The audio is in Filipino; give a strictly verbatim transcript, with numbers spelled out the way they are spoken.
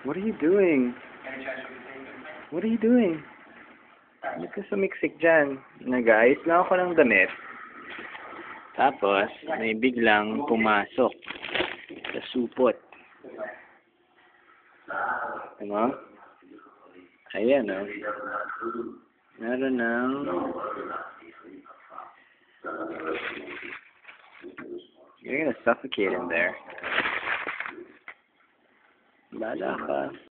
What are you doing? What are you doing? Ba't ka sumiksik dyan? Nag-ayos lang ako ng damit. Tapos, may biglang pumasok sa supot. Ano? Ayan, o. Oh. Meron ng... You're gonna suffocate in there. Bala ka.